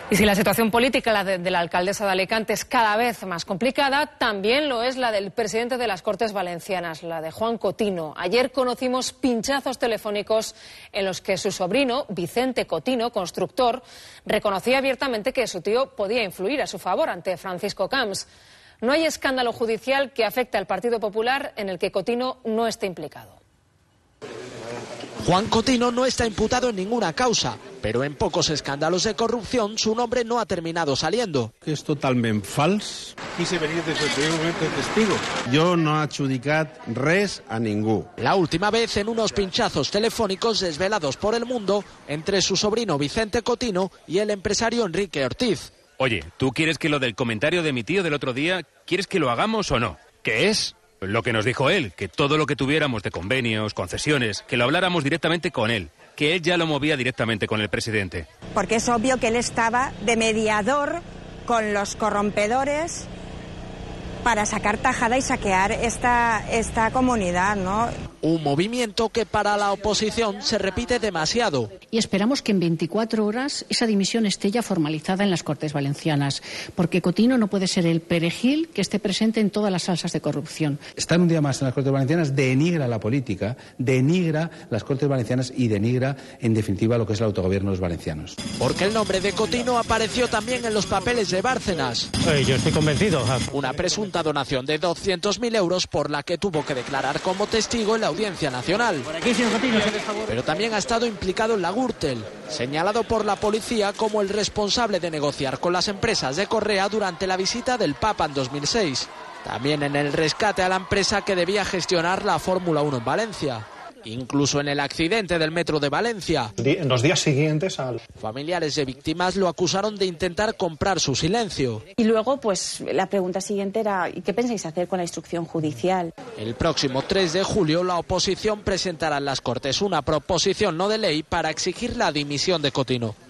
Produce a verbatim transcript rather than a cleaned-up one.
Y si la situación política la de, de la alcaldesa de Alicante es cada vez más complicada, también lo es la del presidente de las Cortes Valencianas, la de Juan Cotino. Ayer conocimos pinchazos telefónicos en los que su sobrino, Vicente Cotino, constructor, reconocía abiertamente que su tío podía influir a su favor ante Francisco Camps. No hay escándalo judicial que afecte al Partido Popular en el que Cotino no esté implicado. Juan Cotino no está imputado en ninguna causa, pero en pocos escándalos de corrupción su nombre no ha terminado saliendo. És totalment fals. Quise venir des del primer moment de testigo. Jo no he adjudicat res a ningú. La última vez en unos pinchazos telefónicos desvelados por El Mundo entre su sobrino Vicente Cotino y el empresario Enrique Ortiz. Oye, ¿tú quieres que lo del comentario de mi tío del otro día, quieres que lo hagamos o no? ¿Qué es? Lo que nos dijo él, que todo lo que tuviéramos de convenios, concesiones, que lo habláramos directamente con él, que él ya lo movía directamente con el presidente. Porque es obvio que él estaba de mediador con los corrompedores para sacar tajada y saquear esta, esta comunidad, ¿no? Un movimiento que para la oposición se repite demasiado. Y esperamos que en veinticuatro horas esa dimisión esté ya formalizada en las Cortes Valencianas, porque Cotino no puede ser el perejil que esté presente en todas las salsas de corrupción. Estar un día más en las Cortes Valencianas denigra la política, denigra las Cortes Valencianas y denigra, en definitiva, lo que es el autogobierno de los valencianos. Porque el nombre de Cotino apareció también en los papeles de Bárcenas. Eh, yo estoy convencido. Una presunta donación de doscientos mil euros por la que tuvo que declarar como testigo en la Audiencia Nacional. Pero también ha estado implicado en la Gürtel, señalado por la policía como el responsable de negociar con las empresas de Correa durante la visita del Papa en dos mil seis. También en el rescate a la empresa que debía gestionar la Fórmula uno en Valencia. Incluso en el accidente del metro de Valencia. En los días siguientes al... Familiares de víctimas lo acusaron de intentar comprar su silencio. Y luego, pues, la pregunta siguiente era, ¿y qué pensáis hacer con la instrucción judicial? El próximo tres de julio la oposición presentará en las Cortes una proposición no de ley para exigir la dimisión de Cotino.